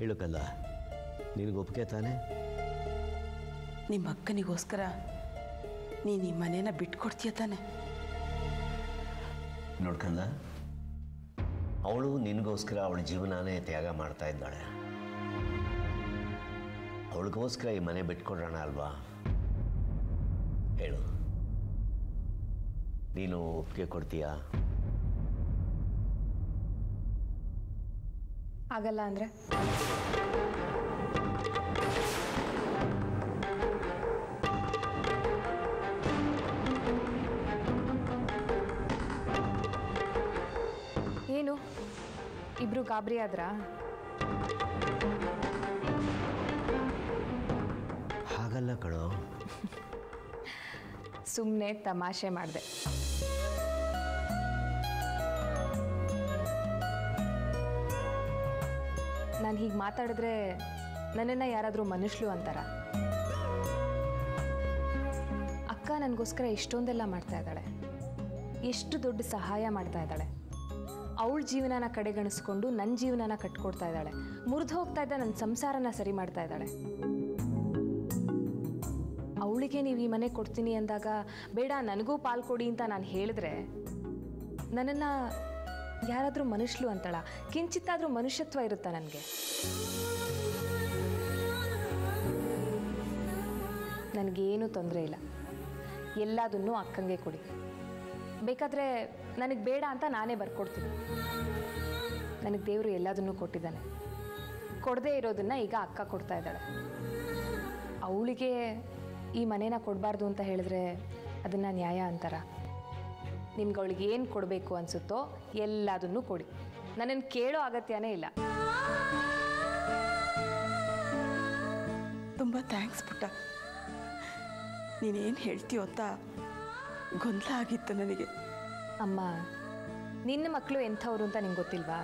ಹೇಳಕ್ಕಲ್ಲ, ನಿನಗೆ ಒಪ್ಪಿಗೆ ತಾನೆ? ನಿಮ್ಮ ಅಕ್ಕನಿಗೋಸ್ಕರ ನೀನು ಈ ಮನೇನ ಬಿಟ್ಕೊಡ್ತೀಯ ತಾನೆ? ನೋಡ್ಕಂದ, ಅವಳು ನಿನಗೋಸ್ಕರ ಅವಳ ಜೀವನನೇ ತ್ಯಾಗ ಮಾಡ್ತಾ ಇದ್ದಾಳೆ. ಅವಳಿಗೋಸ್ಕರ ಈ ಮನೆ ಬಿಟ್ಕೊಡೋಣ ಅಲ್ವಾ? ಹೇಳು, ನೀನು ಒಪ್ಪಿಗೆ ಕೊಡ್ತೀಯಾ? ಆಗಲ್ಲ ಅಂದರೆ ಏನು ಇಬ್ರು ಗಾಬರಿ ಆದ್ರಾ? ಹಾಗಲ್ಲ ಕಣೋ, ಸುಮ್ಮನೆ ತಮಾಷೆ ಮಾಡಿದೆ. ನಾನು ಹೀಗೆ ಮಾತಾಡಿದ್ರೆ ನನ್ನನ್ನು ಯಾರಾದರೂ ಮನುಷ್ಯಲು ಅಂತಾರ? ಅಕ್ಕ ನನಗೋಸ್ಕರ ಎಷ್ಟೊಂದೆಲ್ಲ ಮಾಡ್ತಾ ಇದ್ದಾಳೆ, ಎಷ್ಟು ದೊಡ್ಡ ಸಹಾಯ ಮಾಡ್ತಾ ಇದ್ದಾಳೆ. ಅವಳ ಜೀವನನ ಕಡೆಗಣಿಸ್ಕೊಂಡು ನನ್ನ ಜೀವನನ ಕಟ್ಕೊಡ್ತಾ ಇದ್ದಾಳೆ. ಮುರಿದು ಹೋಗ್ತಾ ಇದ್ದ ನನ್ನ ಸಂಸಾರನ ಸರಿ ಮಾಡ್ತಾ ಇದ್ದಾಳೆ. ಅವಳಿಗೆ ನೀವು ಈ ಮನೆ ಕೊಡ್ತೀನಿ ಅಂದಾಗ ಬೇಡ ನನಗೂ ಪಾಲು ಕೊಡಿ ಅಂತ ನಾನು ಹೇಳಿದ್ರೆ ನನ್ನನ್ನು ಯಾರಾದರೂ ಮನುಷ್ಯಲು ಅಂತಾಳ? ಕಿಂಚಿತ್ತಾದರೂ ಮನುಷ್ಯತ್ವ ಇರುತ್ತಾ ನನಗೆ? ನನಗೇನು ತೊಂದರೆ ಇಲ್ಲ, ಎಲ್ಲದನ್ನೂ ಅಕ್ಕಂಗೆ ಕೊಡಿ. ಬೇಕಾದರೆ ನನಗೆ ಬೇಡ ಅಂತ ನಾನೇ ಬರ್ಕೊಡ್ತೀನಿ. ನನಗೆ ದೇವರು ಎಲ್ಲದನ್ನೂ ಕೊಟ್ಟಿದ್ದಾನೆ. ಕೊಡದೇ ಇರೋದನ್ನು ಈಗ ಅಕ್ಕ ಕೊಡ್ತಾ ಇದ್ದಾಳೆ. ಅವಳಿಗೆ ಈ ಮನೇನ ಕೊಡಬಾರ್ದು ಅಂತ ಹೇಳಿದ್ರೆ ಅದನ್ನು ನ್ಯಾಯ ಅಂತಾರ? ನಿಮ್ಗೆ ಅವಳಿಗೆ ಏನು ಕೊಡಬೇಕು ಅನಿಸುತ್ತೋ ಎಲ್ಲದನ್ನೂ ಕೊಡಿ, ನನ್ನನ್ನು ಕೇಳೋ ಅಗತ್ಯನೇ ಇಲ್ಲ. ತುಂಬ ಥ್ಯಾಂಕ್ಸ್ ಪುಟ್ಟ. ನೀನೇನು ಹೇಳ್ತೀಯೋ ಅಂತ ಗೊಂದಲ ಆಗಿತ್ತು ನನಗೆ. ಅಮ್ಮ, ನಿನ್ನ ಮಕ್ಕಳು ಎಂಥವ್ರು ಅಂತ ನಿಂಗೆ ಗೊತ್ತಿಲ್ವಾ?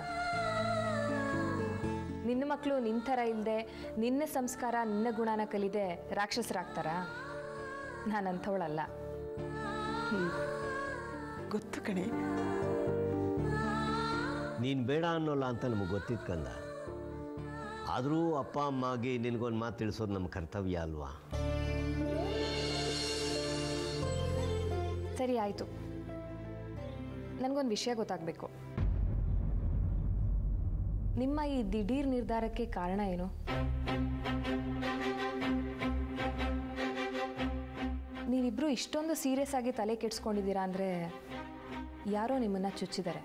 ನಿನ್ನ ಮಕ್ಕಳು ನಿನ್ನ ಥರ ಇಲ್ಲದೆ ನಿನ್ನ ಸಂಸ್ಕಾರ ನಿನ್ನ ಗುಣನ ಕಲಿದೆ ರಾಕ್ಷಸರಾಗ್ತಾರಾ? ನಾನು ಅಂಥವಳಲ್ಲ. ಗೊತ್ತು ಕಣೆ. ನೀನು ಬೇಡ ಅನ್ನೋಲ್ಲ ಅಂತ ನಮಗೆ ಗೊತ್ತಿತ್ತು ಕಂದ. ಆದರೂ ಅಪ್ಪ ಅಮ್ಮಾಗಿ ನಿನಗೊಂದು ಮಾತು ತಿಳಿಸೋದು ನಮ್ಮ ಕರ್ತವ್ಯ ಅಲ್ವಾ? ಸರಿ ಆಯಿತು, ನನಗೊಂದು ವಿಷಯ ಗೊತ್ತಾಗಬೇಕು. ನಿಮ್ಮ ಈ ದಿಢೀರ್ ನಿರ್ಧಾರಕ್ಕೆ ಕಾರಣ ಏನು? ನೀವಿಬ್ಬರು ಇಷ್ಟೊಂದು ಸೀರಿಯಸ್ ಆಗಿ ತಲೆ ಕೆಡಿಸ್ಕೊಂಡಿದ್ದೀರಾ ಅಂದರೆ ಯಾರೋ ನಿಮ್ಮನ್ನು ಚುಚ್ಚಿದ್ದಾರೆ.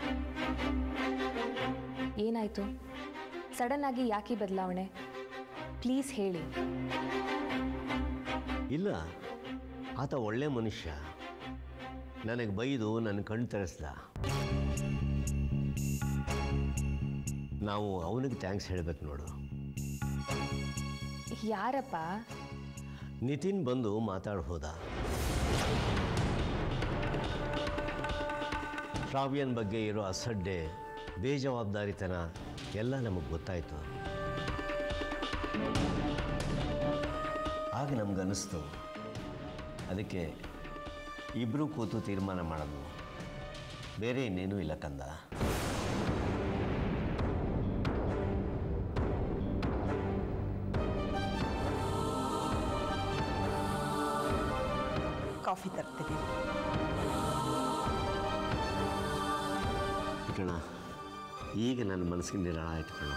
ಏನಾಯಿತು? ಸಡನ್ ಆಗಿ ಯಾಕೆ ಬದಲಾವಣೆ? ಪ್ಲೀಸ್ ಹೇಳಿ. ಇಲ್ಲ, ಆತ ಒಳ್ಳೆ ಮನುಷ್ಯ. ನನಗೆ ಬೈದು ನನ್ನ ಕಣ್ಣು ತೆರೆಸ್ದ. ನಾವು ಅವನಿಗೆ ಥ್ಯಾಂಕ್ಸ್ ಹೇಳಬೇಕು ನೋಡು. ಯಾರಪ್ಪ? ನಿತಿನ್ ಬಂದು ಮಾತಾಡಿ ಹೋದ. ಶ್ರಾವ್ಯನ ಬಗ್ಗೆ ಇರೋ ಅಸಡ್ಡೆ, ಬೇಜವಾಬ್ದಾರಿತನ ಎಲ್ಲ ನಮಗೆ ಗೊತ್ತಾಯಿತು. ಆಗ ನಮಗನ್ನಿಸ್ತು, ಅದಕ್ಕೆ ಇಬ್ಬರೂ ಕೂತು ತೀರ್ಮಾನ ಮಾಡೋದು, ಬೇರೆ ಇನ್ನೇನೂ ಇಲ್ಲ ಕಂದ. ಕಾಫಿ ತರ್ತೀನಿ ಕಣ. ಈಗ ನನ್ನ ಮನಸ್ಸಿಗೆ ನಿರಾಳ ಆಯ್ತು ಕಣ.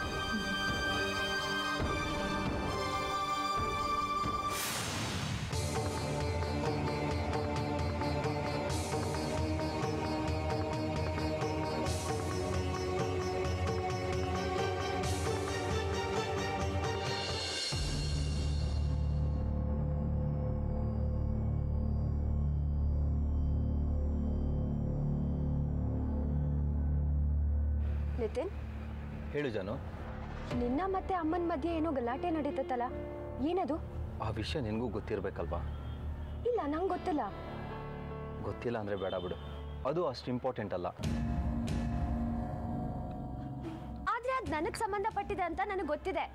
ನಿತಿನ್, ಹೇಳು ಜಾನು. ನಿನ್ನ ಮತ್ತೆ ಅಮ್ಮನ ಮಧ್ಯೆ ಏನೋ ಗಲಾಟೆ ನಡೀತತ್ತಲ್ಲ, ಏನದು? ಆ ವಿಷಯ ನಿನಗೂ ಗೊತ್ತಿರಬೇಕಲ್ವಾ? ಇಲ್ಲ, ನಂಗೆ ಗೊತ್ತಿಲ್ಲ. ಗೊತ್ತಿಲ್ಲ ಅಂದರೆ ಬೇಡ ಬಿಡು, ಅದು ಅಷ್ಟು ಇಂಪಾರ್ಟೆಂಟ್ ಅಲ್ಲ. ಆದರೆ ಅದು ನನಗೆ ಸಂಬಂಧಪಟ್ಟಿದೆ ಅಂತ ನನಗೆ ಗೊತ್ತಿದೆ.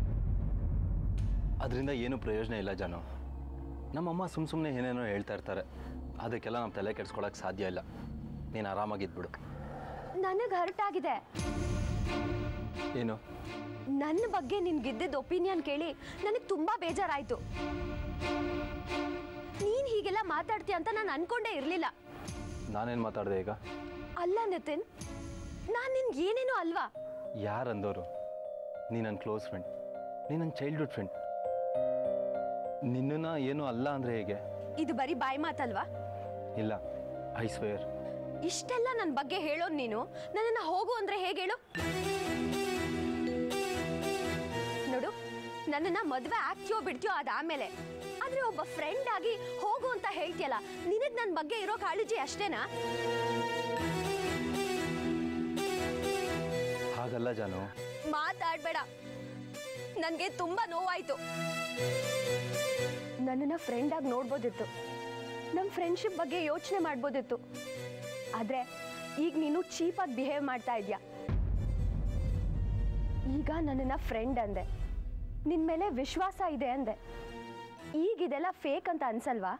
ಅದರಿಂದ ಏನು ಪ್ರಯೋಜನ ಇಲ್ಲ ಜಾನು. ನಮ್ಮಮ್ಮ ಸುಮ್ಮನೆ ಏನೇನೋ ಹೇಳ್ತಾ ಇರ್ತಾರೆ, ಅದಕ್ಕೆಲ್ಲ ನಮ್ಮ ತಲೆ ಕೆಡಿಸ್ಕೊಳಕ್ಕೆ ಸಾಧ್ಯ ಇಲ್ಲ. ನೀನು ಆರಾಮಾಗಿದ್ಬಿಡು. ನನಗೆ ಹರ್ಟ್ ಆಗಿದೆ. ಏನು? ನನ್ನ ಬಗ್ಗೆ ನಿನ್ಗಿದ್ದಿದ್ದ ಒಪಿನಿಯನ್ ಕೇಳಿ ನನಗೆ ತುಂಬಾ ಬೇಜಾರಾಯ್ತು. ನೀನ್ ಹೀಗೆಲ್ಲ ಮಾತಾಡ್ತೀಯ ಅಂತ ನಾನು ಅನ್ಕೊಂಡೇ ಇರಲಿಲ್ಲ. ನಾನೇನು ಮಾತಾಡಿದೆ ಈಗ? ಅಲ್ಲ ನಿತಿನ್, ನಾನು ನಿನ್ಗೆ ಏನೇನೋ ಅಲ್ವಾ? ಯಾರಂದವರು? ನೀ ನನ್ನ ಕ್ಲೋಸ್ ಫ್ರೆಂಡ್, ನೀ ನನ್ನ ಚೈಲ್ಡ್ಹುಡ್ ಫ್ರೆಂಡ್. ನಿನ್ನನ್ನು ಏನೂ ಅಲ್ಲ ಅಂದರೆ ಹೇಗೆ? ಇದು ಬರೀ ಬಾಯಿ ಮಾತಲ್ವಾ? ಇಲ್ಲ, ಐ ಸ್ವೇರ್. ಇಷ್ಟೆಲ್ಲ ನನ್ನ ಬಗ್ಗೆ ಹೇಳೋದು ನೀನು ನನ್ನನ್ನು ಹೋಗು ಅಂದ್ರೆ ಹೇಗೆ ಹೇಳು? ನೋಡು, ನನ್ನನ್ನ ಮದುವೆ ಆಗ್ತೀಯೋ ಬಿಡ್ತೀಯೋ ಅದಾದ್ಮೇಲೆ, ಆದ್ರೆ ಒಬ್ಬ ಫ್ರೆಂಡ್ ಆಗಿ ಹೋಗು ಅಂತ ಹೇಳ್ತೀಯಲ್ಲ, ನಿನಗ್ ನನ್ನ ಬಗ್ಗೆ ಇರೋ ಕಾಳಜಿ ಅಷ್ಟೇನಾ? ಹಾಗಲ್ಲ ಜಾನು. ಮಾತಾಡ್ಬೇಡ, ನನಗೆ ತುಂಬಾ ನೋವಾಯ್ತು. ನನ್ನನ್ನ ಫ್ರೆಂಡ್ ಆಗಿ ನೋಡ್ಬೋದಿತ್ತು, ನಮ್ಮ ಫ್ರೆಂಡ್ಶಿಪ್ ಬಗ್ಗೆ ಯೋಚನೆ ಮಾಡ್ಬೋದಿತ್ತು. ಆದ್ರೆ ಈಗ ನೀನು ಚೀಪಾಗಿ ಬಿಹೇವ್ ಮಾಡ್ತಾ ಇದೀಯ. ಈಗ ನನ್ನನ್ನ ಫ್ರೆಂಡ್ ಅಂದೆ, ನಿನ್ ಮೇಲೆ ವಿಶ್ವಾಸ ಇದೆ ಅಂದೆ. ಈಗ ಇದೆಲ್ಲ ಫೇಕ್ ಅಂತ ಅನ್ಸಲ್ವಾ?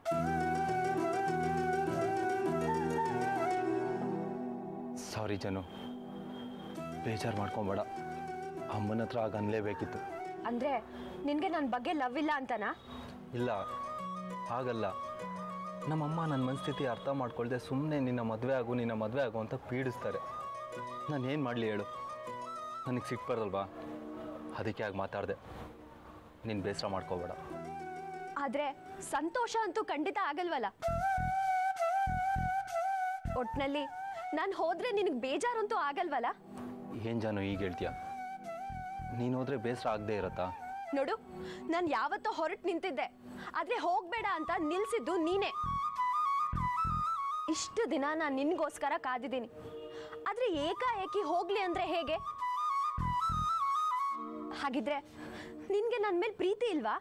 ಸಾರಿ ಜಾನು, ಬೇಜಾರು ಮಾಡ್ಕೊಬೇಡ. ಅಮ್ಮನ ಹತ್ರ ಆಗ ಅನ್ಲೇಬೇಕಿತ್ತು. ಅಂದ್ರೆ ನಿನ್ಗೆ ನನ್ನ ಬಗ್ಗೆ ಲವ್ ಇಲ್ಲ ಅಂತನಾ? ಇಲ್ಲ, ಹಾಗಲ್ಲ. ನಮ್ಮಮ್ಮ ನನ್ನ ಮನಸ್ಥಿತಿ ಅರ್ಥ ಮಾಡ್ಕೊಳ್ದೆ ಸುಮ್ಮನೆ ನಿನ್ನ ಮದುವೆ ಆಗು ಅಂತ ಪೀಡಿಸ್ತಾರೆ. ನಾನು ಏನು ಮಾಡಲಿ ಹೇಳು? ನನಗೆ ಸಿಟ್ಟು ಬರಲ್ವಾ? ಅದಕ್ಕೆ ಆಗ ಮಾತಾಡಿದೆ. ನೀನು ಬೇಸರ ಮಾಡ್ಕೋಬೇಡ. ಆದ್ರೆ ಸಂತೋಷ ಅಂತೂ ಖಂಡಿತ ಆಗಲ್ವಲ್ಲ. ಒಟ್ನಲ್ಲಿ ನಾನು ಹೋದ್ರೆ ನಿನಗೆ ಬೇಜಾರಂತೂ ಆಗಲ್ವಲ್ಲ? ಏನು ಜಾನು ಈಗ ಹೇಳ್ತೀಯ? ನೀನು ಹೋದ್ರೆ ಬೇಸರ ಆಗದೆ ಇರತ್ತಾ? ನೋಡು, ನಾನು ಯಾವತ್ತೋ ಹೊರಟು ನಿಂತಿದ್ದೆ, ಆದ್ರೆ ಹೋಗ್ಬೇಡ ಅಂತ ನಿಲ್ಸಿದ್ದು ನೀನೇ. ಇಷ್ಟು ದಿನ ನಾನು ನಿನ್ಗೋಸ್ಕರ ಕಾದಿದ್ದೀನಿ, ಆದ್ರೆ ಏಕಾಏಕಿ ಹೋಗ್ಲಿ ಅಂದ್ರೆ ಹೇಗೆ? ಹಾಗಿದ್ರೆ ನಿನ್ಗೆ ನನ್ನ ಮೇಲೆ ಪ್ರೀತಿ ಇಲ್ವಾ?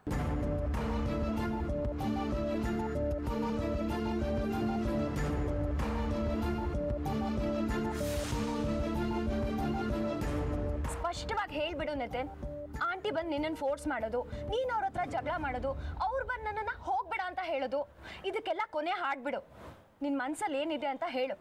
ಸ್ಪಷ್ಟವಾಗಿ ಹೇಳ್ಬಿಡು ನಿತಿನ್. ಆಂಟಿ ಬಂದು ನಿನ್ನನ್ನು ಫೋರ್ಸ್ ಮಾಡೋದು, ನೀನು ಅವ್ರ ಹತ್ರ ಜಗಳ ಮಾಡೋದು, ಅವ್ರು ಬಂದು ನನ್ನನ್ನು ಹೋಗ್ಬೇಡ ಅಂತ ಹೇಳೋದು, ಇದಕ್ಕೆಲ್ಲ ಕೊನೆ ಹಾಡ್ಬಿಡು. ನಿನ್ನ ಮನಸ್ಸಲ್ಲಿ ಏನಿದೆ ಅಂತ ಹೇಳು.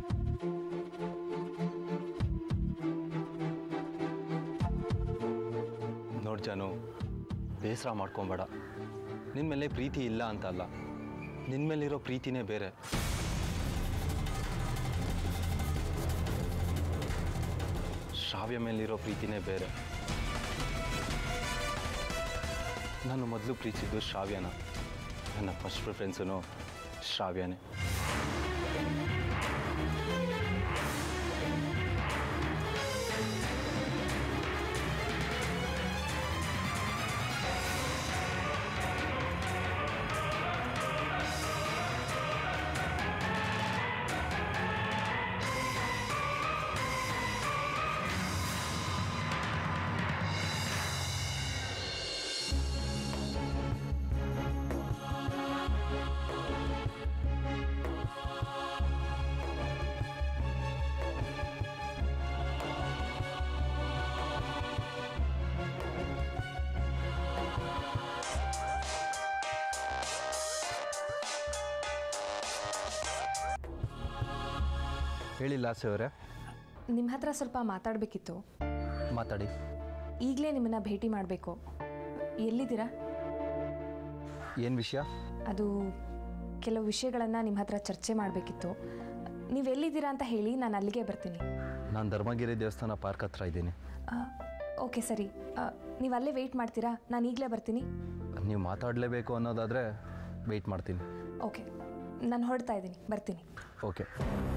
ನೋಡು ಜಾನು, ಬೇಸರ ಮಾಡ್ಕೊಬೇಡ. ನಿನ್ನ ಮೇಲೆ ಪ್ರೀತಿ ಇಲ್ಲ ಅಂತ ಅಲ್ಲ, ನಿನ್ನ ಮೇಲಿರೋ ಪ್ರೀತಿನೇ ಬೇರೆ. ಶ್ರಾವ್ಯ ಮೇಲಿರೋ ಪ್ರೀತಿನೇ ಬೇರೆ. ನಾನು ಮೊದಲು ಪ್ರೀತಿಸಿದ್ದು ಶ್ರಾವ್ಯನ. ನನ್ನ ಫಸ್ಟ್ ಪ್ರಿಫರೆನ್ಸೂ ಶ್ರಾವ್ಯನೇ. ಹೇಳಿ ಲಾಸೆ ಅವರೇ. ನಿಮ್ಮ ಹತ್ರ ಸ್ವಲ್ಪ ಮಾತಾಡಬೇಕಿತ್ತು. ಮಾತಾಡಿ. ಈಗಲೇ ನಿಮ್ಮನ್ನು ಭೇಟಿ ಮಾಡಬೇಕು. ಎಲ್ಲಿದ್ದೀರಾ? ಏನು ವಿಷಯ? ಅದು ಕೆಲವು ವಿಷಯಗಳನ್ನು ನಿಮ್ಮ ಹತ್ರ ಚರ್ಚೆ ಮಾಡಬೇಕಿತ್ತು. ನೀವು ಎಲ್ಲಿದ್ದೀರಾ ಅಂತ ಹೇಳಿ, ನಾನು ಅಲ್ಲಿಗೆ ಬರ್ತೀನಿ. ನಾನು ಧರ್ಮಗಿರಿ ದೇವಸ್ಥಾನ ಪಾರ್ಕ್ ಹತ್ರ ಇದ್ದೀನಿ. ಓಕೆ ಸರಿ, ನೀವು ಅಲ್ಲೇ ವೆಯ್ಟ್ ಮಾಡ್ತೀರಾ? ನಾನು ಈಗಲೇ ಬರ್ತೀನಿ. ನೀವು ಮಾತಾಡಲೇಬೇಕು ಅನ್ನೋದಾದರೆ ವೆಯ್ಟ್ ಮಾಡ್ತೀನಿ. ಓಕೆ, ನಾನು ಹೊರಡ್ತಾ ಇದ್ದೀನಿ, ಬರ್ತೀನಿ. ಓಕೆ.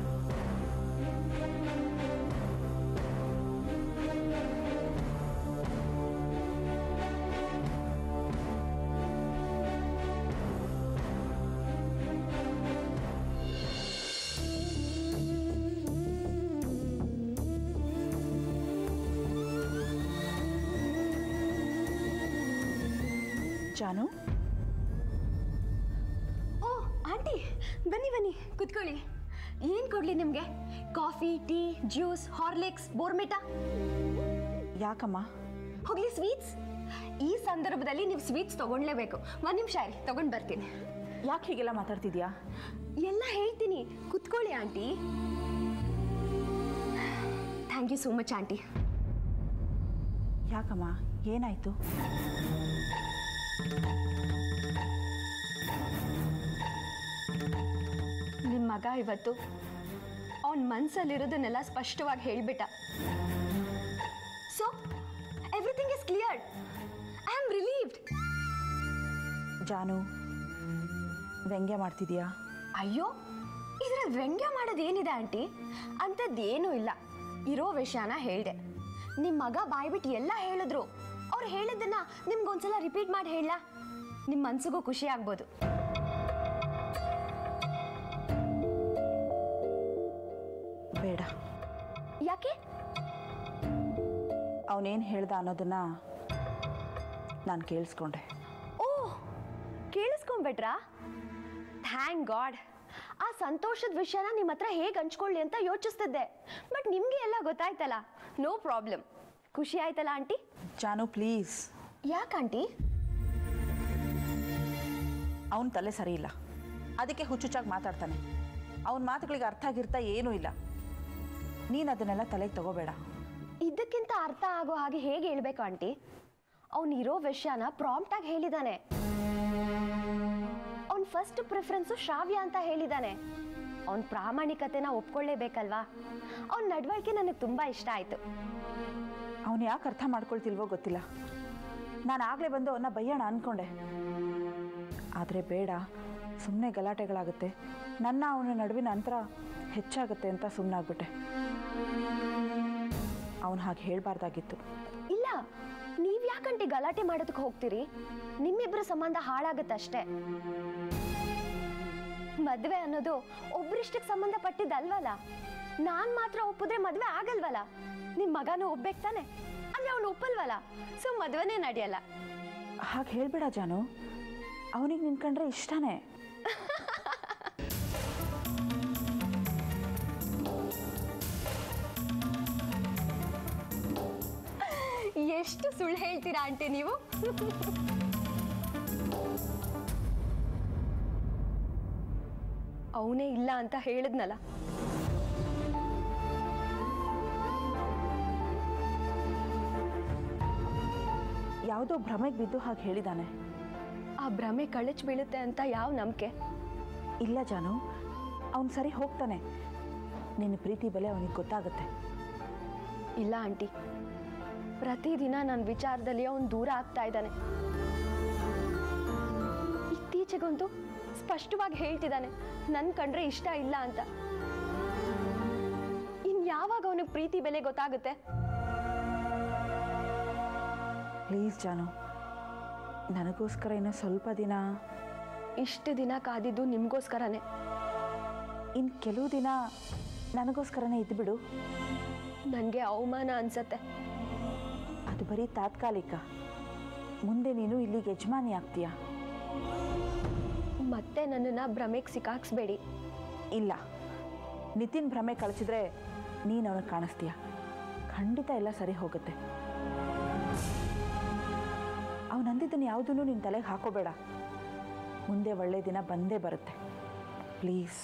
ಜಾನು, ಓ ಆಂಟಿ, ಬನ್ನಿ ಬನ್ನಿ ಕುತ್ಕೊಳ್ಳಿ. ಏನು ಕೊಡ್ಲಿ ನಿಮಗೆ? Coffee, tea, juice, Horlicks, Bournvita? ಯಾಕಮ್ಮ? ಹೋಗ್ಲಿ, ಸ್ವೀಟ್ಸ್. ಈ ಸಂದರ್ಭದಲ್ಲಿ ನೀವು ಸ್ವೀಟ್ಸ್ ತಗೊಳ್ಲೇಬೇಕು. ಒಂದು ನಿಮಿಷ ಇರಿ, ತಗೊಂಡು ಬರ್ತೀನಿ. ಯಾಕೆ ಹೀಗೆಲ್ಲ ಮಾತಾಡ್ತಿದ್ಯಾ? ಎಲ್ಲ ಹೇಳ್ತೀನಿ, ಕುತ್ಕೊಳ್ಳಿ aunty. Thank you so much aunty. ಯಾಕಮ್ಮ, ಏನಾಯಿತು? ನಿಮ್ಮ ಮಗ ಇವತ್ತು ಅವನ ಮನಸ್ಸಲ್ಲಿರೋದನ್ನೆಲ್ಲ ಸ್ಪಷ್ಟವಾಗಿ ಹೇಳಿಬಿಟ್ಟ. So everything is cleared. I am relieved. Janu, ವ್ಯಂಗ್ಯ ಮಾಡ್ತಿದ್ಯಾ? ಅಯ್ಯೋ, ಇದ್ರಲ್ಲಿ ವ್ಯಂಗ್ಯ ಮಾಡೋದೇನಿದೆ ಆಂಟಿ? ಅಂಥದ್ದೇನೂ ಇಲ್ಲ. ಇರೋ ವಿಷಯನ ಹೇಳಿದೆ. ನಿಮ್ಮ ಮಗ ಬಾಯ್ಬಿಟ್ಟು ಎಲ್ಲ ಹೇಳಿದ್ರು. ಅವ್ರು ಹೇಳಿದ್ದನ್ನ ನಿಮ್ಗೊಂದ್ಸಲ ರಿಪೀಟ್ ಮಾಡಿ ಹೇಳ. ನಿಮ್ಮ ಮನ್ಸಿಗೂ ಖುಷಿ ಆಗ್ಬೋದು. ಬೇಡ. ಯಾಕೆ? ಅವನೇನು ಹೇಳ್ದ ಅನ್ನೋದನ್ನ ನಾನು ಕೇಳಿಸ್ಕೊಂಡೆ. ಓಹ್, ಕೇಳಿಸ್ಕೊಂಡ್ಬಿಟ್ರಾ? Thank god. ಆ ಸಂತೋಷದ ವಿಷಯನ ನಿಮ್ಮ ಹತ್ರ ಹೇಗೆ ಹಂಚ್ಕೊಳ್ಳಿ ಅಂತ ಯೋಚಿಸ್ತಿದ್ದೆ. ಬಟ್ ನಿಮಗೆ ಎಲ್ಲ ಗೊತ್ತಾಯ್ತಲ್ಲ, ನೋ ಪ್ರಾಬ್ಲಮ್. ಖುಷಿ ಆಯ್ತಲ್ಲ ಆಂಟಿ? Janu please. ಯಾಕೆ ಆಂಟಿ? ಅವನ ತಲೆ ಸರಿ ಇಲ್ಲ, ಅದಕ್ಕೆ ಹುಚ್ಚುಚ್ಚಾಗಿ ಮಾತಾಡ್ತಾನೆ. ಅವನ ಮಾತುಗಳಿಗೆ ಅರ್ಥ ಆಗಿರ್ತಾ ಏನೂ ಇಲ್ಲ. ನೀನು ಅದನ್ನೆಲ್ಲ ತಲೆಗೆ ತಗೋಬೇಡ. ಇದಕ್ಕಿಂತ ಅರ್ಥ ಆಗೋ ಹಾಗೆ ಹೇಗೆ ಹೇಳ್ಬೇಕು ಆಂಟಿ? ಅವನಿರೋ ವಿಷಯನ ಪ್ರಾಂಪ್ಟಾಗಿ ಹೇಳಿದ್ದಾನೆ. ಅವನ ಫಸ್ಟ್ ಪ್ರಿಫರೆನ್ಸು ಶ್ರಾವ್ಯ ಅಂತ ಹೇಳಿದ್ದಾನೆ. ಅವನ ಪ್ರಾಮಾಣಿಕತೆನ ಒಪ್ಕೊಳ್ಳೇಬೇಕಲ್ವಾ? ಅವನ ನಡವಳಿಕೆ ನನಗೆ ತುಂಬ ಇಷ್ಟ ಆಯಿತು. ಅವನು ಯಾಕೆ ಅರ್ಥ ಮಾಡ್ಕೊಳ್ತಿಲ್ವೋ ಗೊತ್ತಿಲ್ಲ. ನಾನು ಆಗಲೇ ಬಂದು ಅವನ್ನ ಬೈಯೋಣ ಅಂದ್ಕೊಂಡೆ, ಆದರೆ ಬೇಡ, ಸುಮ್ಮನೆ ಗಲಾಟೆಗಳಾಗುತ್ತೆ, ನನ್ನ ಅವನ ನಡುವಿನ ಅಂತರ ಹೆಚ್ಚಾಗುತ್ತೆ ಅಂತ ಸುಮ್ಮನಾಗ್ಬಿಟ್ಟೆ. ಅವನು ಹಾಗೆ ಹೇಳಬಾರ್ದಾಗಿತ್ತು. ಇಲ್ಲ, ನೀವು ಯಾಕಂಟಿ ಗಲಾಟೆ ಮಾಡೋದಕ್ಕೆ ಹೋಗ್ತೀರಿ? ನಿಮ್ಮಿಬ್ಬರ ಸಂಬಂಧ ಹಾಳಾಗತ್ತಷ್ಟೇ. ಮದುವೆ ಅನ್ನೋದು ಒಬ್ರಿಷ್ಟಕ್ಕೆ ಸಂಬಂಧಪಟ್ಟಿದ್ದಲ್ವಲ್ಲ. ನಾನು ಮಾತ್ರ ಒಪ್ಪಿದ್ರೆ ಮದುವೆ ಆಗಲ್ವಲ್ಲ. ನಿಮ್ಮ ಮಗನೂ ಒಪ್ಬೇಕು ತಾನೆ? ಅಂದರೆ ಅವನು ಒಪ್ಪಲ್ವಲ್ಲ, ಸೊ ಮದುವೆನೇ ನಡೆಯಲ್ಲ. ಹಾಗೆ ಹೇಳ್ಬೇಡ ಜಾನು, ಅವನಿಗೆ ನಿನ್ಕಂಡ್ರೆ ಇಷ್ಟನೇ. ಎಷ್ಟು ಸುಳ್ಳು ಹೇಳ್ತೀರಾ ಆಂಟಿ ನೀವು? ಅವನೇ ಇಲ್ಲ ಅಂತ ಹೇಳಿದ್ನಲ್ಲ. ಯಾವುದೋ ಭ್ರಮೆಗೆ ಬಿದ್ದು ಹಾಗೆ ಹೇಳಿದಾನೆ. ಆ ಭ್ರಮೆ ಕಳಚಿ ಬೀಳುತ್ತೆ ಅಂತ ಯಾವ ನಂಬಿಕೆ? ಇಲ್ಲ ಜಾನು, ಅವನು ಸರಿ ಹೋಗ್ತಾನೆ. ನಿನ್ನ ಪ್ರೀತಿ ಬೆಲೆ ಅವನಿಗೆ ಗೊತ್ತಾಗುತ್ತೆ. ಇಲ್ಲ ಆಂಟಿ, ಪ್ರತಿದಿನ ನನ್ನ ವಿಚಾರದಲ್ಲಿ ಅವನು ದೂರ ಆಗ್ತಾ ಇದ್ದಾನೆ. ಇತ್ತೀಚೆಗಂತೂ ಸ್ಪಷ್ಟವಾಗಿ ಹೇಳ್ತಿದ್ದಾನೆ ನನ್ನ ಕಂಡ್ರೆ ಇಷ್ಟ ಇಲ್ಲ ಅಂತ. ಇನ್ಯಾವಾಗ ಅವನಿಗೆ ಪ್ರೀತಿ ಬೆಲೆ ಗೊತ್ತಾಗುತ್ತೆ? ಪ್ಲೀಸ್ ಜಾನು, ನನಗೋಸ್ಕರ ಇನ್ನೂ ಸ್ವಲ್ಪ ದಿನ. ಇಷ್ಟು ದಿನ ಕಾದಿದ್ದು ನಿಮಗೋಸ್ಕರನೇ. ಇನ್ನು ಕೆಲವು ದಿನ ನನಗೋಸ್ಕರನೇ ಇದ್ದುಬಿಡು. ನನಗೆ ಅವಮಾನ ಅನ್ಸತ್ತೆ. ಅದು ಬರೀ ತಾತ್ಕಾಲಿಕ. ಮುಂದೆ ನೀನು ಇಲ್ಲಿಗೆ ಯಜಮಾನಿ ಆಗ್ತೀಯ. ಮತ್ತೆ ನನ್ನನ್ನು ಭ್ರಮೆಗೆ ಸಿಕ್ಕಾಕ್ಸ್ಬೇಡಿ. ಇಲ್ಲ, ನಿತಿನ್ ಭ್ರಮೆ ಕಳಿಸಿದ್ರೆ ನೀನು ಅವನಿಗೆ ಕಾಣಿಸ್ತೀಯ. ಖಂಡಿತ ಎಲ್ಲ ಸರಿ ಹೋಗುತ್ತೆ. ಅವನಂದಿದ್ದನ್ನು ಯಾವುದನ್ನು ನಿನ್ನ ತಲೆಗೆ ಹಾಕೋಬೇಡ. ಮುಂದೆ ಒಳ್ಳೆ ದಿನ ಬಂದೇ ಬರುತ್ತೆ. ಪ್ಲೀಸ್.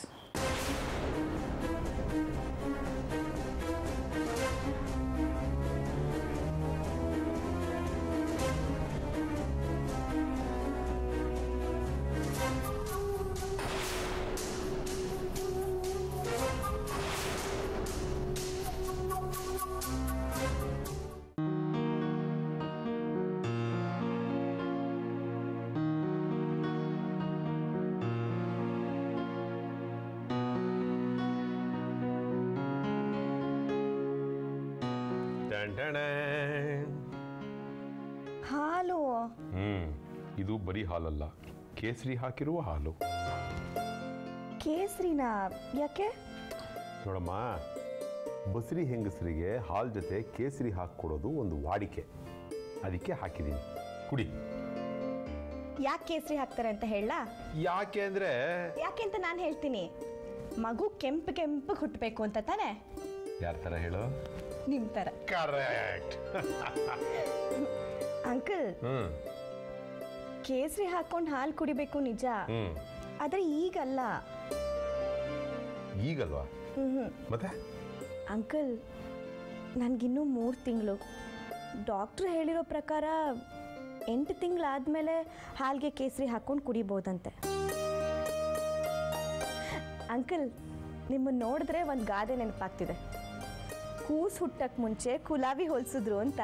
ಹಾಲು. ಇದು ಬರೀ ಹಾಲಲ್ಲ, ಕೇಸರಿ ಹಾಕಿರುವ ಹಾಲು. ಕೇಸರಿನಾ? ಯಾಕೆ? ನೋಡಮ್ಮ, ಬಸರಿ ಹೆಂಗಸರಿಗೆ ಹಾಲು ಜೊತೆ ಕೇಸರಿ ಹಾಕಿಕೊಡೋದು ಒಂದು ವಾಡಿಕೆ. ಅದಕ್ಕೆ ಹಾಕಿದ್ದೀನಿ, ಕುಡಿ. ಯಾಕೆ ಕೇಸರಿ ಹಾಕ್ತಾರೆ ಅಂತ ಹೇಳ? ಯಾಕೆ ಅಂದ್ರೆ ಯಾಕೆ ಅಂತ ನಾನು ಹೇಳ್ತೀನಿ. ಮಗು ಕೆಂಪು ಕೆಂಪು ಹುಟ್ಟಬೇಕು ಅಂತ ತಾನೆ? ಯಾರ ಥರ ಹೇಳು? ನಿಮ್ಮ ಥರ. ಕರೆಕ್ಟ್. ಅಂಕಲ್, ಕೇಸರಿ ಹಾಕೊಂಡು ಹಾಲು ಕುಡಿಬೇಕು ನಿಜ, ಆದರೆ ಈಗಲ್ಲ. ಈಗಲ್ವಾ? ಮತ್ತೆ ಅಂಕಲ್, ನನಗಿನ್ನೂ 3 ತಿಂಗಳು. ಡಾಕ್ಟ್ರು ಹೇಳಿರೋ ಪ್ರಕಾರ 8 ತಿಂಗಳಾದಮೇಲೆ ಹಾಲಿಗೆ ಕೇಸರಿ ಹಾಕ್ಕೊಂಡು ಕುಡಿಬೋದಂತೆ. ಅಂಕಲ್, ನಿಮ್ಮನ್ನು ನೋಡಿದ್ರೆ ಒಂದು ಗಾದೆ ನೆನಪಾಗ್ತಿದೆ. ಕೂಸು ಹುಟ್ಟಕ್ಕೆ ಮುಂಚೆ ಕುಲಾವಿ ಹೊಲಿಸಿದ್ರು ಅಂತ.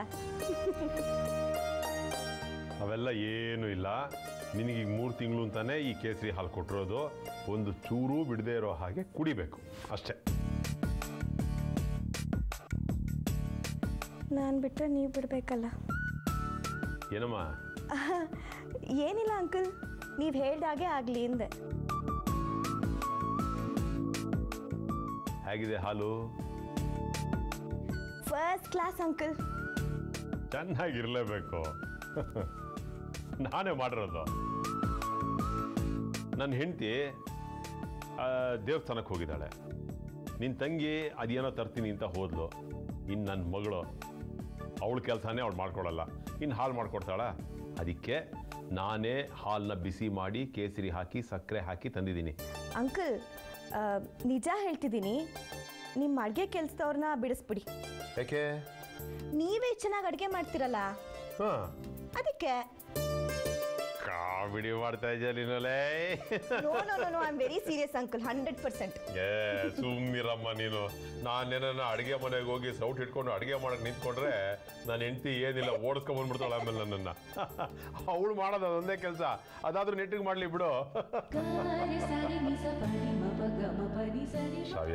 ಅವೆಲ್ಲ ಏನೂ ಇಲ್ಲ. ನಿನಗೀಗ 3 ತಿಂಗಳು ಅಂತಾನೆ ಈ ಕೇಸರಿ ಹಾಲು ಕೊಟ್ಟಿರೋದು. ಒಂದು ಚೂರು ಬಿಡದೇ ಇರೋ ಹಾಗೆ ಕುಡಿಬೇಕು ಅಷ್ಟೇ. ನಾನು ಬಿಟ್ಟರೆ ನೀವು ಬಿಡಬೇಕಲ್ಲ. ಏನಮ್ಮ? ಏನಿಲ್ಲ ಅಂಕಲ್, ನೀವು ಹೇಳ್ದಾಗೆ ಆಗಲಿ ಅಂದೆ. ಹೇಗಿದೆ ಹಾಲು? First class uncle. ಚೆನ್ನಾಗಿರಲೇಬೇಕು. ನಾನೇ ಮಾಡಿರೋದು. ನನ್ನ ಹೆಂಡತಿ ದೇವಸ್ಥಾನಕ್ಕೆ ಹೋಗಿದ್ದಾಳೆ. ನಿನ್ನ ತಂಗಿ ಅದೇನೋ ತರ್ತೀನಿ ಅಂತ ಹೋದ್ಲು. ಇನ್ನು ನನ್ನ ಮಗಳು ಅವಳ ಕೆಲಸನೇ ಅವಳು ಮಾಡ್ಕೊಳ್ಳಲ್ಲ, ಇನ್ನು ಹಾಲು ಮಾಡ್ಕೊಡ್ತಾಳ. ಅದಕ್ಕೆ ನಾನೇ ಹಾಲನ್ನ ಬಿಸಿ ಮಾಡಿ ಕೇಸರಿ ಹಾಕಿ ಸಕ್ಕರೆ ಹಾಕಿ ತಂದಿದ್ದೀನಿ. ಅಂಕಲ್, ನಿಜ ಹೇಳ್ತಿದ್ದೀನಿ, ನಿಮ್ಮ ಅಡುಗೆ ಕೆಲಸದವ್ರನ್ನ ಬಿಡಿಸ್ಬಿಡಿ. ಯಾಕೆ? ನೀವೇ ಚೆನ್ನಾಗಿ ಅಡುಗೆ ಮಾಡ್ತಿರಲ್ಲ, ಹಾಂ, ಅದಕ್ಕೆ. ಕಾಮಿಡಿ ಮಾಡ್ತಾ ಇದೆಯಾ ನೀನಲ್ಲೇ? No no no, I am very serious uncle, 100%. ಸುಮ್ಮನಿರಮ್ಮ ನೀನು. ನಾನೇನ ಅಡುಗೆ ಮನೆಗೆ ಹೋಗಿ ಸೌಟ್ ಇಟ್ಕೊಂಡು ಅಡುಗೆ ಮಾಡಕ್ಕೆ ನಿಂತ್ಕೊಂಡ್ರೆ ನನ್ನ ಹೆಂಡತಿ ಏನಿಲ್ಲ ಓಡಿಸ್ಕೊಂಡ್ಬಂದ್ಬಿಡ್ತಾಳೆ ಆಮೇಲೆ ನನ್ನನ್ನು. ಅವಳು ಮಾಡೋದು ಅದೊಂದೇ ಕೆಲಸ. ಅದಾದ್ರೂ ನೆಟ್ಟಿಗೆ ಮಾಡಲಿ ಬಿಡು. ಶ್ರಾವ್ಯ,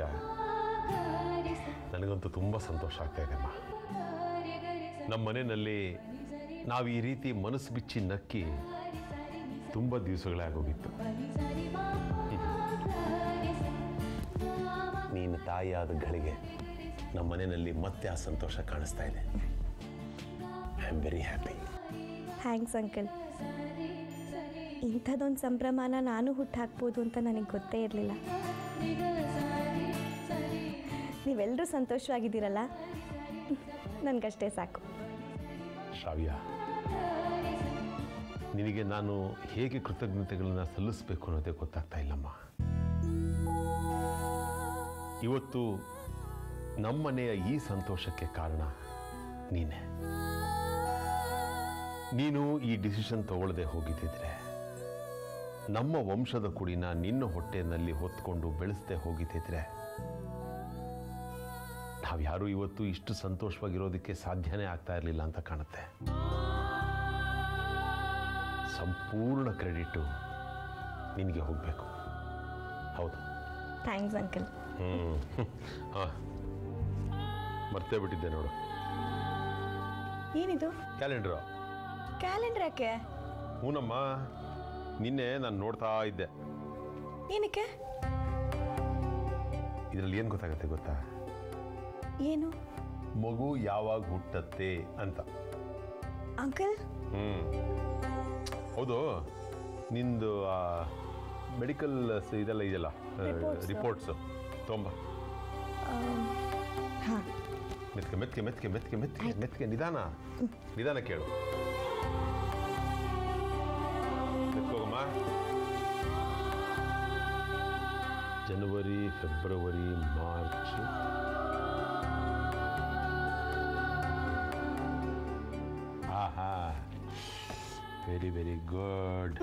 ನನಗಂತೂ ತುಂಬ ಸಂತೋಷ ಆಗ್ತಾ ಇದೆಮ್ಮ. ನಮ್ಮ ಮನೆಯಲ್ಲಿ ನಾವು ಈ ರೀತಿ ಮನಸ್ಸು ಬಿಚ್ಚಿ ನಕ್ಕಿ ತುಂಬ ದಿವಸಗಳೇ ಆಗೋಗಿತ್ತು. ನೀನು ತಾಯಿಯಾದ ಗಳಿಗೆ ನಮ್ಮ ಮನೆಯಲ್ಲಿ ಮತ್ತೆ ಆ ಸಂತೋಷ ಕಾಣಿಸ್ತಾ ಇದೆ. I am very happy. Thanks uncle. ಇಂಥದ್ದೊಂದು ಸಂಭ್ರಮನ ನಾನು ಹುಟ್ಟಾಕ್ಬೋದು ಅಂತ ನನಗೆ ಗೊತ್ತೇ ಇರಲಿಲ್ಲ. ನೀವೆಲ್ಲರೂ ಸಂತೋಷವಾಗಿದ್ದೀರಲ್ಲ, ನನಗಷ್ಟೇ ಸಾಕು. ಶ್ರಾವ್ಯ, ನಿನಗೆ ನಾನು ಹೇಗೆ ಕೃತಜ್ಞತೆಗಳನ್ನ ಸಲ್ಲಿಸಬೇಕು ಅನ್ನೋದೇ ಗೊತ್ತಾಗ್ತಾ ಇಲ್ಲಮ್ಮ. ಇವತ್ತು ನಮ್ಮನೆಯ ಈ ಸಂತೋಷಕ್ಕೆ ಕಾರಣ ನೀನೇ. ನೀನು ಈ ಡಿಸಿಷನ್ ತಗೊಳ್ಳದೆ ಹೋಗಿದ್ದಿದ್ರೆ, ನಮ್ಮ ವಂಶದ ಕುಡಿನ ನಿನ್ನ ಹೊಟ್ಟೆನಲ್ಲಿ ಹೊತ್ಕೊಂಡು ಬೆಳೆಸದೆ ಹೋಗಿದ್ದಿದ್ರೆ, ನಾವ್ಯಾರೂ ಇವತ್ತು ಇಷ್ಟು ಸಂತೋಷವಾಗಿರೋದಕ್ಕೆ ಸಾಧ್ಯನೇ ಆಗ್ತಾ ಇರಲಿಲ್ಲ ಅಂತ ಕಾಣುತ್ತೆ. ಸಂಪೂರ್ಣ ಕ್ರೆಡಿಟು ನಿನಗೆ ಹೋಗಬೇಕು. ಹೌದು. Thanks uncle. ಹಾಂ, ಮರ್ತೇ ಬಿಟ್ಟಿದ್ದೆ ನೋಡು. ಏನಿದು? ಕ್ಯಾಲೆಂಡ್ರು. ಕ್ಯಾಲೆಂಡರ್ ಯಾಕೆ? ಹೂನಮ್ಮ, ನಿನ್ನೆ ನಾನು ನೋಡ್ತಾ ಇದ್ದೆ. ಏನಕ್ಕೆ? ಇದರಲ್ಲಿ ಏನು ಗೊತ್ತಾಗತ್ತೆ ಗೊತ್ತಾ? ಏನು? ಮಗು ಯಾವಾಗ ಹುಟ್ಟತ್ತೆ ಅಂತ. ಅಂಕಲ್? ಹೌದು. ನಿಂದು ಮೆಡಿಕಲ್ ಇದೆಲ್ಲ ಇದೆಯಲ್ಲ, ರಿಪೋರ್ಟ್ಸು ತೊಂಬ. ಹಾಂ. ಮೆತ್ಕೆ ಮೆತ್ಕೆ ಮೆತ್ಕೆ ಮೆತ್ಕೆ ಮೆತ್ಕೆ ಮೆತ್ಕೆ ನಿಧಾನ ನಿಧಾನ ಕೇಳು. ಮೆತ್ಕೋಗಮ್ಮ. ಜನವರಿ, ಫೆಬ್ರವರಿ, ಮಾರ್ಚ್, ಆಹಾ, ವೆರಿ ವೆರಿ ಗುಡ್.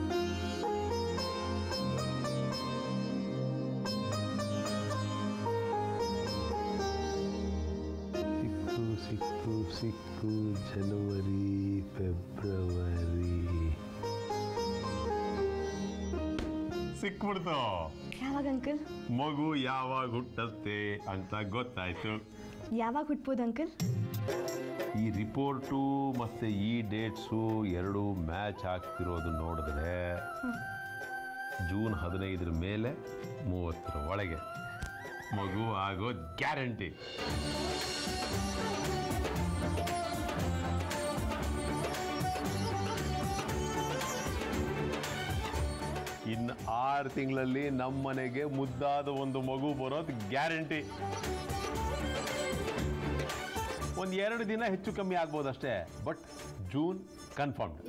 ಸಿಕ್ಕು ಸಿಕ್ಕು ಜನವರಿ, ಫೆಬ್ರವರಿ ಸಿಕ್ಬಿಡ್ತು. ಯಾವಾಗ ಅಂಕಲ್? ಮಗು ಯಾವಾಗ ಹುಟ್ಟತ್ತೆ ಅಂತ ಗೊತ್ತಾಯ್ತು. ಯಾವಾಗ ಹುಟ್ಬೋದು ಅಂಕಲ್? ಈ ರಿಪೋರ್ಟು ಮತ್ತು ಈ ಡೇಟ್ಸು ಎರಡೂ ಮ್ಯಾಚ್ ಆಗ್ತಿರೋದು ನೋಡಿದ್ರೆ ಜೂನ್ 15 ಮೇಲೆ 30 ಒಳಗೆ ಮಗು ಆಗೋ ಗ್ಯಾರಂಟಿ. ಇನ್ನು 6 ತಿಂಗಳಲ್ಲಿ ನಮ್ಮ ಮನೆಗೆ ಮುದ್ದಾದ ಒಂದು ಮಗು ಬರೋದು ಗ್ಯಾರಂಟಿ. ಒಂದು 2 ದಿನ ಹೆಚ್ಚು ಕಮ್ಮಿ ಆಗ್ಬೋದಷ್ಟೇ, but June confirmed.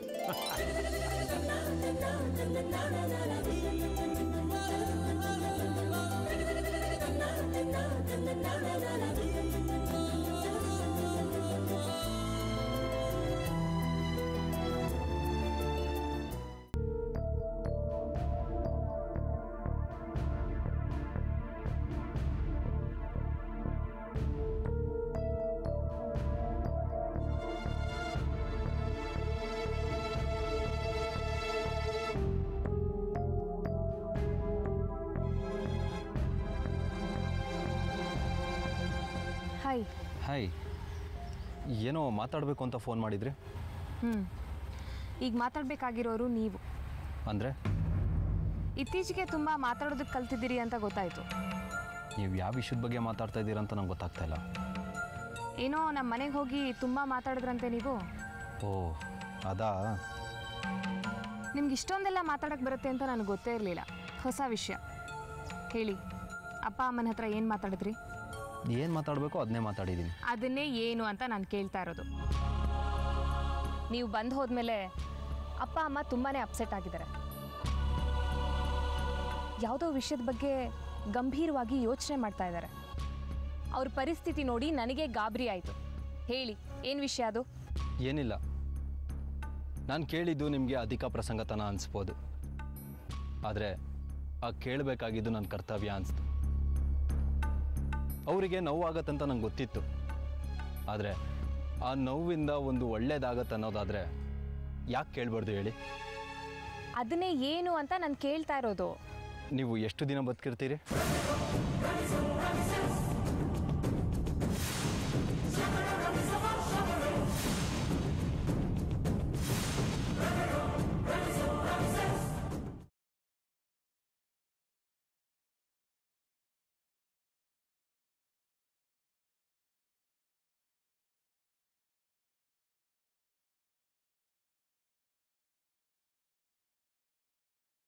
Hi. Hi. ಏನೋ ಮಾತಾಡಬೇಕು ಅಂತ ಫೋನ್ ಮಾಡಿದ್ರಿ? ಈಗ ಮಾತಾಡಬೇಕಾಗಿರೋರು ನೀವು. ಅಂದರೆ ಇತ್ತೀಚೆಗೆ ತುಂಬ ಮಾತಾಡೋದಕ್ಕೆ ಕಲ್ತಿದ್ದೀರಿ ಅಂತ ಗೊತ್ತಾಯಿತು. ನೀವು ಯಾವ ವಿಷಯದ ಬಗ್ಗೆ ಮಾತಾಡ್ತಾ ಇದ್ದೀರಂತ ನಂಗೆ ಗೊತ್ತಾಗ್ತಾ ಇಲ್ಲ. ಏನೋ ನಮ್ಮ ಮನೆಗೆ ಹೋಗಿ ತುಂಬ ಮಾತಾಡಿದ್ರಂತೆ ನೀವು. ಓ ಅದಾ? ನಿಮ್ಗೆ ಇಷ್ಟೊಂದೆಲ್ಲ ಮಾತಾಡೋಕ್ಕೆ ಬರುತ್ತೆ ಅಂತ ನನಗೆ ಗೊತ್ತೇ ಇರಲಿಲ್ಲ. ಹೊಸ ವಿಷಯ ಹೇಳಿ. ಅಪ್ಪ ಅಮ್ಮನ ಹತ್ರ ಏನು ಮಾತಾಡಿದ್ರಿ? ಏನು ಮಾತಾಡಬೇಕು ಅದನ್ನೇ ಮಾತಾಡಿದ್ದೀನಿ. ಅದನ್ನೇ ಏನು ಅಂತ ನಾನು ಕೇಳ್ತಾ ಇರೋದು. ನೀವು ಬಂದು ಹೋದ್ಮೇಲೆ ಅಪ್ಪ ಅಮ್ಮ ತುಂಬಾ ಅಪ್ಸೆಟ್ ಆಗಿದ್ದಾರೆ. ಯಾವುದೋ ವಿಷಯದ ಬಗ್ಗೆ ಗಂಭೀರವಾಗಿ ಯೋಚನೆ ಮಾಡ್ತಾ ಇದ್ದಾರೆ. ಅವ್ರ ಪರಿಸ್ಥಿತಿ ನೋಡಿ ನನಗೆ ಗಾಬರಿ ಆಯಿತು. ಹೇಳಿ, ಏನು ವಿಷಯ ಅದು? ಏನಿಲ್ಲ, ನಾನು ಕೇಳಿದ್ದು ನಿಮಗೆ ಅಧಿಕ ಪ್ರಸಂಗತನ ಅನಿಸ್ಬೋದು, ಆದರೆ ಆ ಕೇಳಬೇಕಾಗಿದ್ದು ನನ್ನ ಕರ್ತವ್ಯ ಅನಿಸ್ತು. ಅವರಿಗೆ ನೋವಾಗತ್ತಂತ ನಂಗೆ ಗೊತ್ತಿತ್ತು, ಆದರೆ ಆ ನೋವಿಂದ ಒಂದು ಒಳ್ಳೇದಾಗತ್ತೆ ಅನ್ನೋದಾದರೆ ಯಾಕೆ ಕೇಳಬಾರ್ದು ಹೇಳಿ? ಅದನ್ನೇ ಏನು ಅಂತ ನಾನು ಕೇಳ್ತಾ ಇರೋದು. ನೀವು ಎಷ್ಟು ದಿನ ಬದುಕಿರ್ತೀರಿ?